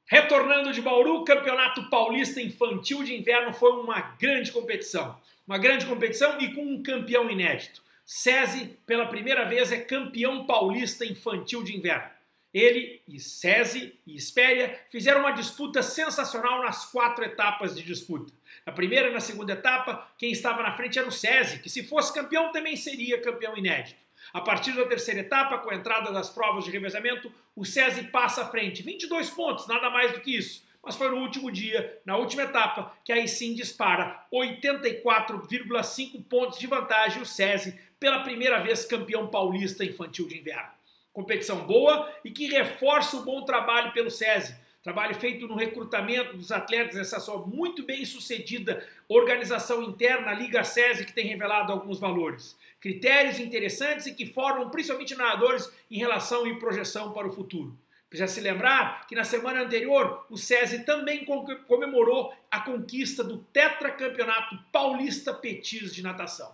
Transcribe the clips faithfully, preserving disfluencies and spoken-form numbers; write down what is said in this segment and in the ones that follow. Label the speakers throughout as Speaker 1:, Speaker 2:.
Speaker 1: Retornando de Bauru, Campeonato Paulista Infantil de Inverno foi uma grande competição. Uma grande competição e com um campeão inédito. SESI, pela primeira vez, é campeão paulista infantil de inverno. Ele e SESI e Espéria fizeram uma disputa sensacional nas quatro etapas de disputa. Na primeira e na segunda etapa, quem estava na frente era o SESI, que se fosse campeão também seria campeão inédito. A partir da terceira etapa, com a entrada das provas de revezamento, o SESI passa à frente. vinte e dois pontos, nada mais do que isso. Mas foi no último dia, na última etapa, que aí sim dispara oitenta e quatro vírgula cinco pontos de vantagem o SESI, pela primeira vez campeão paulista infantil de inverno. Competição boa e que reforça o bom trabalho pelo SESI. Trabalho feito no recrutamento dos atletas, essa sua muito bem sucedida organização interna, a Liga SESI, que tem revelado alguns valores. Critérios interessantes e que formam principalmente nadadores em relação e projeção para o futuro. Precisa se lembrar que na semana anterior o SESI também comemorou a conquista do tetracampeonato paulista Petis de natação.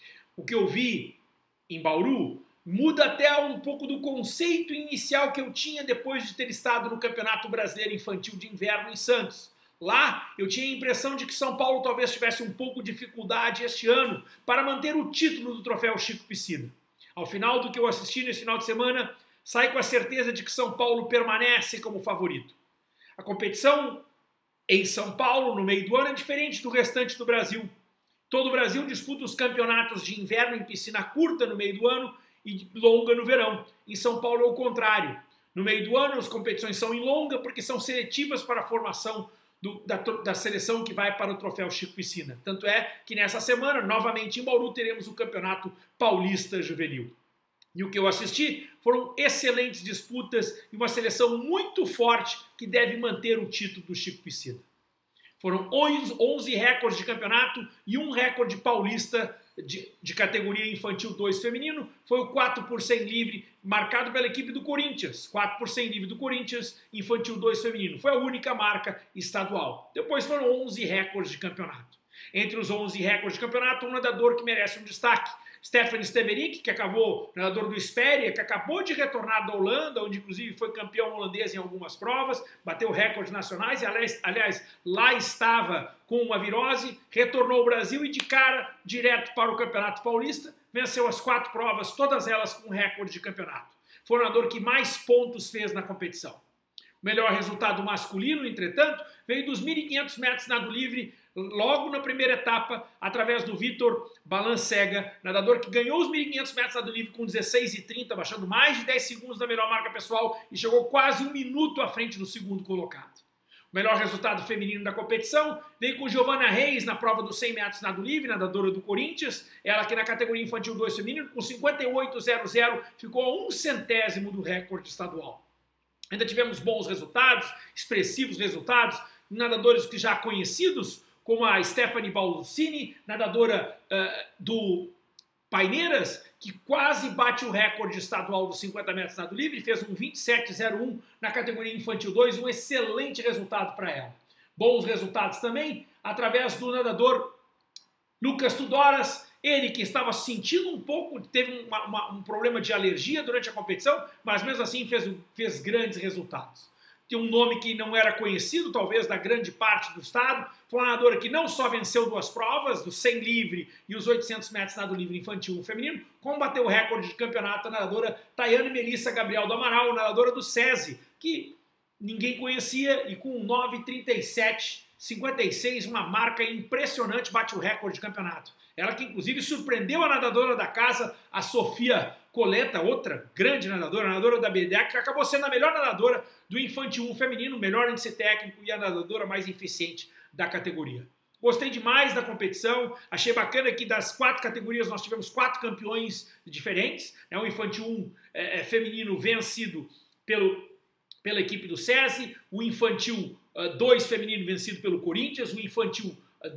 Speaker 1: O que eu vi em Bauru muda até um pouco do conceito inicial que eu tinha depois de ter estado no Campeonato Brasileiro Infantil de Inverno em Santos. Lá eu tinha a impressão de que São Paulo talvez tivesse um pouco de dificuldade este ano para manter o título do troféu Chico Piscina. Ao final do que eu assisti nesse final de semana, sai com a certeza de que São Paulo permanece como favorito. A competição em São Paulo, no meio do ano, é diferente do restante do Brasil. Todo o Brasil disputa os campeonatos de inverno em piscina curta no meio do ano e longa no verão. Em São Paulo é o contrário. No meio do ano as competições são em longa porque são seletivas para a formação do, da, da seleção que vai para o troféu Chico Piscina. Tanto é que nessa semana, novamente em Bauru, teremos o Campeonato Paulista Juvenil. E o que eu assisti foram excelentes disputas e uma seleção muito forte que deve manter o título do Chico Piscina. Foram onze recordes de campeonato e um recorde paulista de, de categoria infantil dois feminino. Foi o quatro por cem livre, marcado pela equipe do Corinthians. quatro por cem livre do Corinthians, infantil dois feminino. Foi a única marca estadual. Depois foram onze recordes de campeonato. Entre os onze recordes de campeonato, um nadador que merece um destaque. Stefan Steverik, que acabou, nadador do Espéria, que acabou de retornar da Holanda, onde inclusive foi campeão holandês em algumas provas, bateu recordes nacionais, e aliás, aliás lá estava com uma virose, retornou ao Brasil e de cara, direto para o Campeonato Paulista, venceu as quatro provas, todas elas com recorde de campeonato. Foi o nadador que mais pontos fez na competição. O melhor resultado masculino, entretanto, veio dos mil e quinhentos metros nado livre, logo na primeira etapa, através do Vitor Balancega, nadador que ganhou os mil e quinhentos metros nado livre com dezesseis e trinta, baixando mais de dez segundos da melhor marca pessoal e chegou quase um minuto à frente do segundo colocado. O melhor resultado feminino da competição veio com Giovana Reis na prova dos cem metros nado livre, nadadora do Corinthians, ela que na categoria infantil dois feminino, com cinquenta e oito zero zero, ficou a um centésimo do recorde estadual. Ainda tivemos bons resultados, expressivos resultados, nadadores que já conhecidos, como a Stephanie Balsini, nadadora uh, do Paineiras, que quase bate o recorde estadual dos cinquenta metros nado livre, fez um vinte e sete zero um na categoria infantil dois, um excelente resultado para ela. Bons resultados também através do nadador Lucas Tudoras, ele que estava sentindo um pouco, teve uma, uma, um problema de alergia durante a competição, mas mesmo assim fez, fez grandes resultados. Tem um nome que não era conhecido, talvez, da grande parte do estado. Foi uma nadadora que não só venceu duas provas, do cem livre e os oitocentos metros nado livre infantil e feminino, como bateu o recorde de campeonato a nadadora Tayane Melissa Gabriel do Amaral, nadadora do SESI, que ninguém conhecia e com nove trinta e sete cinquenta e seis, uma marca impressionante, bate o recorde de campeonato. Ela que inclusive surpreendeu a nadadora da casa, a Sofia Coleta, outra grande nadadora, nadadora da B D A, que acabou sendo a melhor nadadora do infantil um feminino, melhor índice técnico e a nadadora mais eficiente da categoria. Gostei demais da competição, achei bacana que das quatro categorias nós tivemos quatro campeões diferentes, né? O infantil um é, feminino vencido pelo, pela equipe do SESI, o infantil dois feminino vencido pelo Corinthians, o infantil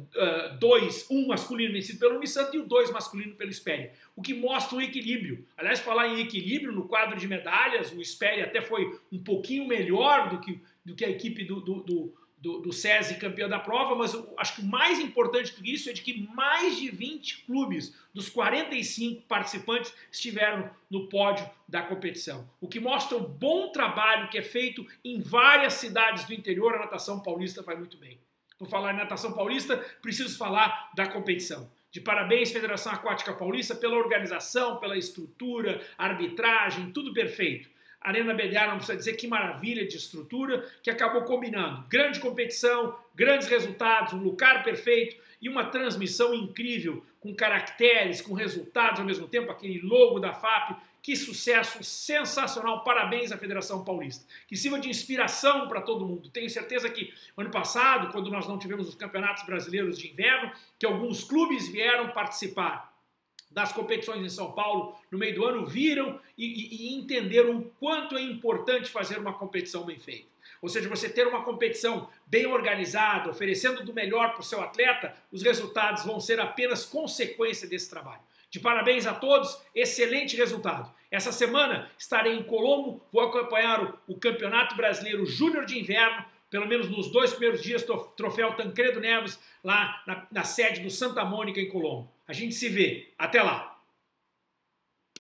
Speaker 1: dois, um masculino vencido pelo Unisanta e o dois masculino pelo Espéria. O que mostra um equilíbrio. Aliás, falar em equilíbrio, no quadro de medalhas, o Espéria até foi um pouquinho melhor do que, do que a equipe do, do, do, do, do SESI campeão da prova, mas eu acho que o mais importante do que isso é de que mais de vinte clubes dos quarenta e cinco participantes estiveram no pódio da competição, o que mostra o bom trabalho que é feito em várias cidades do interior. A natação paulista vai muito bem. Por falar em natação paulista, preciso falar da competição. De parabéns, Federação Aquática Paulista, pela organização, pela estrutura, arbitragem, tudo perfeito. Arena B D A, não precisa dizer, que maravilha de estrutura, que acabou combinando grande competição, grandes resultados, um lugar perfeito e uma transmissão incrível, com caracteres, com resultados ao mesmo tempo, aquele logo da F A P. Que sucesso sensacional, parabéns à Federação Paulista. Que sirva de inspiração para todo mundo. Tenho certeza que ano passado, quando nós não tivemos os campeonatos brasileiros de inverno, que alguns clubes vieram participar das competições em São Paulo no meio do ano, viram e, e, e entenderam o quanto é importante fazer uma competição bem feita. Ou seja, você ter uma competição bem organizada, oferecendo do melhor para o seu atleta, os resultados vão ser apenas consequência desse trabalho. De parabéns a todos, excelente resultado. Essa semana estarei em Colombo, vou acompanhar o, o Campeonato Brasileiro Júnior de Inverno, pelo menos nos dois primeiros dias, troféu Tancredo Neves, lá na, na sede do Santa Mônica, em Colombo. A gente se vê. Até lá!